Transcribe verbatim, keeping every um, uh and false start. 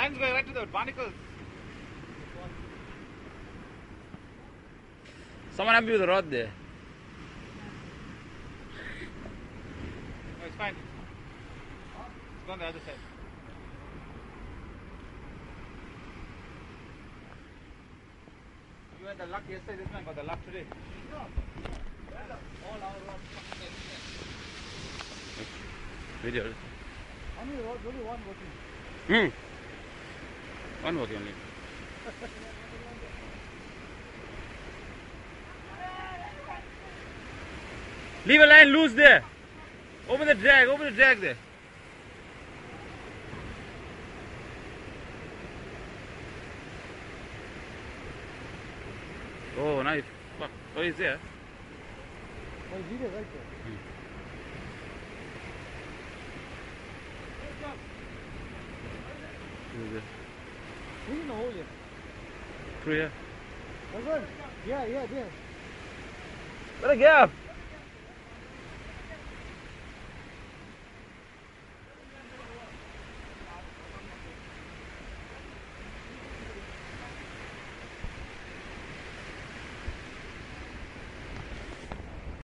line's going right to the barnacles. Someone help me with the rod there. No, it's fine. It's on the other side. You had the luck yesterday, this man got the luck today. No. All our rods. Video. How many rods? Only one working. Hmm. One working only. Leave a line loose there. Open the drag, open the drag there. Oh, nice. Fuck. Oh, he's there. Oh, he's there, right there. Hmm. He's there. He's in the hole here. Through here. Yeah, yeah, there. What a gap.